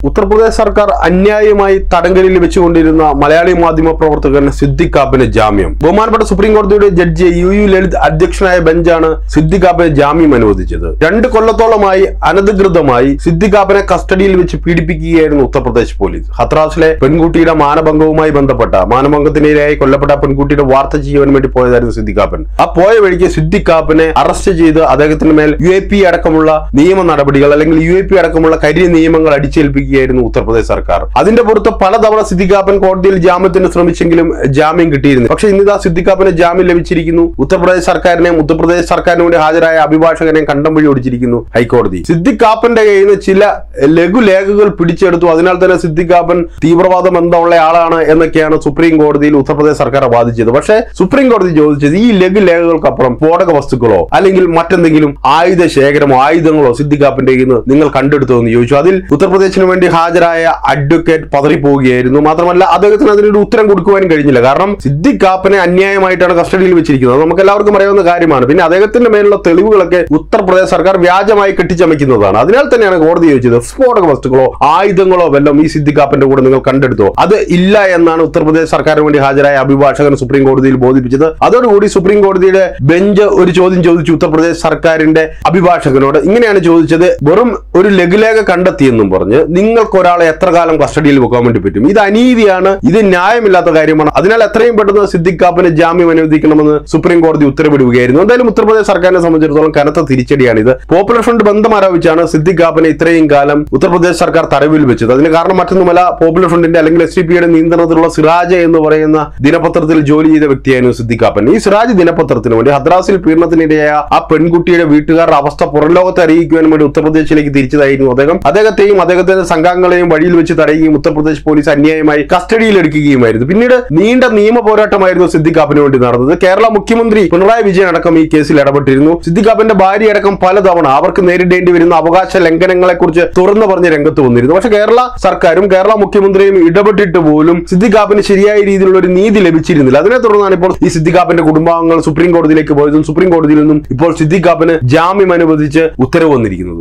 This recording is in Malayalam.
ഉത്തർപ്രദേശ് സർക്കാർ അന്യായമായി തടങ്കലിൽ വെച്ചുകൊണ്ടിരുന്ന മലയാളി മാധ്യമ പ്രവർത്തകൻ സിദ്ദിഖ് കാപ്പന് ജാമ്യം. ബഹുമാനപ്പെട്ട സുപ്രീം കോടതിയുടെ ജഡ്ജി യു ലളിത് അധ്യക്ഷനായ ബെഞ്ചാണ് സിദ്ദിഖ് കാപ്പന് ജാമ്യം അനുവദിച്ചത്. 2 കൊല്ലത്തോളമായി അനധികൃതമായി സിദ്ദിഖ് കാപ്പനെ കസ്റ്റഡിയിൽ വെച്ച് പീഡിപ്പിക്കുകയായിരുന്നു ഉത്തർപ്രദേശ് പോലീസ്. ഹത്രാസിലെ പെൺകുട്ടിയുടെ മാനഭംഗവുമായി ബന്ധപ്പെട്ട മാനഭംഗത്തിനിരയായി കൊല്ലപ്പെട്ട പെൺകുട്ടിയുടെ വാർത്ത ചെയ്യാൻ വേണ്ടി പോയതായിരുന്നു സിദ്ദിഖ് കാപ്പൻ. ആ പോയ വഴിക്ക് സിദ്ദിഖ് കാപ്പനെ അറസ്റ്റ് ചെയ്ത് അദ്ദേഹത്തിന് മേൽ UAP അടക്കമുള്ള നിയമ നടപടികൾ അല്ലെങ്കിൽ UAP അടക്കമുള്ള കരിയ നിയമങ്ങൾ അടിച്ചേൽപ്പിക്കുകയായിരുന്നു ഉത്തർപ്രദേശ് സർക്കാർ. അതിന്റെ പുറത്ത് പലതവണ സിദ്ദിഖ് കാപ്പൻ കോടതിയിൽ ജാമ്യത്തിന് ശ്രമിച്ചെങ്കിലും ജാമ്യം കിട്ടിയിരുന്നു. പക്ഷേ ഇന്നിതാ സിദ്ദിഖ് കാപ്പന് ജാമ്യം ലഭിച്ചിരിക്കുന്നു. ഉത്തർപ്രദേശ് സർക്കാരിനെയും ഉത്തർപ്രദേശ് സർക്കാരിന് വേണ്ടി ഹാജരായ അഭിഭാഷകനെയും കണ്ടം വഴി ഓടിച്ചിരിക്കുന്നു ഹൈക്കോടതി. സിദ്ദിഖ് കാപ്പന്റെ കയ്യിൽ നിന്ന് ചില ലഘുലേഖകൾ പിടിച്ചെടുത്തു. അതിനാൽ തന്നെ സിദ്ദിഖ് കാപ്പൻ തീവ്രവാദ ബന്ധമുള്ള ആളാണ് എന്നൊക്കെയാണ് സുപ്രീം കോടതിയിൽ ഉത്തർപ്രദേശ് സർക്കാർ വാദിച്ചത്. പക്ഷേ സുപ്രീം കോടതി ചോദിച്ചത് ഈ ലഘുലേഖകൾക്കപ്പുറം സ്ഫോടക വസ്തുക്കളോ അല്ലെങ്കിൽ മറ്റെന്തെങ്കിലും ആയുധ ശേഖരമോ ആയുധങ്ങളോ സിദ്ദിഖ് കാപ്പന്റെ കയ്യിൽ നിന്ന് നിങ്ങൾ കണ്ടെടുത്തോ എന്ന് ചോദിച്ചു. അതിൽ ഉത്തർപ്രദേശിന് വേണ്ടി ഹാജരായ അഡ്വക്കേറ്റ് പതറിപ്പോവുകയായിരുന്നു. മാത്രമല്ല അദ്ദേഹത്തിന് അതിനൊരു ഉത്തരം കൊടുക്കുവാനും കഴിഞ്ഞില്ല. കാരണം സിദ്ദിഖ് കാപ്പനെ അന്യായമായിട്ടാണ് കസ്റ്റഡിയിൽ വെച്ചിരിക്കുന്നത്. നമുക്ക് എല്ലാവർക്കും അറിയാവുന്ന കാര്യമാണ്. പിന്നെ അദ്ദേഹത്തിന്റെ മേലുള്ള തെളിവുകളൊക്കെ ഉത്തർപ്രദേശ് സർക്കാർ വ്യാജമായി കെട്ടിച്ചമയ്ക്കുന്നതാണ്. അതിനാൽ തന്നെയാണ് കോടതി ചോദിച്ചത് സ്ഫോടക വസ്തുക്കളോ ആയുധങ്ങളോ വല്ലതും ഈ സിദ്ദിഖ് കാപ്പന്റെ കൂടെ നിങ്ങൾ കണ്ടെടുത്തോ. അത് ഇല്ല എന്നാണ് ഉത്തർപ്രദേശ് സർക്കാരിന് വേണ്ടി ഹാജരായ അഭിഭാഷകൻ സുപ്രീം കോടതിയിൽ ബോധിപ്പിച്ചത്. അതോടുകൂടി സുപ്രീം കോടതിയുടെ ബെഞ്ച് ഒരു ചോദ്യം ചോദിച്ചു ഉത്തർപ്രദേശ് സർക്കാരിന്റെ അഭിഭാഷകനോട്. ഇങ്ങനെയാണ് ചോദിച്ചത്, വെറും ഒരു ലഘുലേഖ കണ്ടെത്തിയെന്നും പറഞ്ഞ് നിങ്ങൾക്ക് ഒരാളെ എത്ര കാലം കസ്റ്റഡിയിൽ വെക്കാൻ വേണ്ടി പറ്റും? ഇത് അനീതിയാണ്, ഇത് ന്യായമില്ലാത്ത കാര്യമാണ്. അതിനാൽ എത്രയും പെട്ടെന്ന് സിദ്ദിഖ് കാപ്പന് ജാമ്യം അനുവദിക്കണമെന്ന് സുപ്രീം കോടതി ഉത്തരവിടുകയായിരുന്നു. എന്തായാലും ഉത്തർപ്രദേശ് സർക്കാരിനെ സംബന്ധിച്ചിടത്തോളം കനത്ത തിരിച്ചടിയാണിത്. പോപ്പുലർ ഫ്രണ്ട് ബന്ധം ആരോപിച്ചാണ് സിദ്ദിഖ് കാപ്പനെ ഇത്രയും കാലം ഉത്തർപ്രദേശ് സർക്കാർ തടവിൽ വെച്ചത്. അതിന് കാരണം മറ്റൊന്നുമല്ല, പോപ്പുലർ ഫ്രണ്ടിന്റെ അല്ലെങ്കിൽ SDPയുടെ നിയന്ത്രണത്തിലുള്ള സിറാജ് എന്ന് പറയുന്ന ദിനപത്രത്തിൽ ജോലി ചെയ്ത വ്യക്തിയായിരുന്നു സിദ്ദിഖ് കാപ്പൻ. ഈ സിറാജ് ദിനപത്രത്തിന് വേണ്ടി ഹദ്രാസിൽ പീഡനത്തിനിരയായ ആ പെൺകുട്ടിയുടെ വീട്ടുകാരുടെ അവസ്ഥ പുറംലോകത്തെ അറിയിക്കുവാൻ വേണ്ടി ഉത്തർപ്രദേശിലേക്ക് തിരിച്ചതായിരുന്നു അദ്ദേഹം. അദ്ദേഹത്തെയും അദ്ദേഹത്തിന്റെ സംഘാംഗങ്ങളെയും വഴിയിൽ വെച്ച് തടയുകയും ഉത്തർപ്രദേശ് പോലീസ് അന്യായമായി കസ്റ്റഡിയിൽ എടുക്കുകയുമായിരുന്നു. പിന്നീട് നീണ്ട നിയമ പോരാട്ടമായിരുന്നു സിദ്ദിഖ് കാപ്പന് വേണ്ടി നടന്നത്. കേരള മുഖ്യമന്ത്രി പിണറായി വിജയൻ അടക്കം ഈ കേസിൽ ഇടപെട്ടിരുന്നു. സിദ്ദിഖ് കാപ്പന്റെ ഭാര്യ അടക്കം പലതവണ അവർക്ക് നേരിടേണ്ടി വരുന്ന അവകാശ ലംഘനങ്ങളെ കുറിച്ച് തുറന്നു പറഞ്ഞ് രംഗത്ത് വന്നിരുന്നു. പക്ഷേ കേരള സർക്കാരും കേരള മുഖ്യമന്ത്രിയും ഇടപെട്ടിട്ട് പോലും സിദ്ദിഖ് കാപ്പന് ശരിയായ രീതിയിലുള്ള ഒരു നീതി ലഭിച്ചിരുന്നില്ല. അതിനെ തുടർന്നാണ് ഇപ്പോൾ ഈ സിദ്ദിഖ് കാപ്പന്റെ കുടുംബാംഗങ്ങൾ സുപ്രീം കോടതിയിലേക്ക് പോയതും സുപ്രീം കോടതിയിൽ നിന്നും ഇപ്പോൾ സിദ്ദിഖ് കാപ്പന് ജാമ്യം അനുവദിച്ച് ഉത്തരവ് വന്നിരിക്കുന്നത്.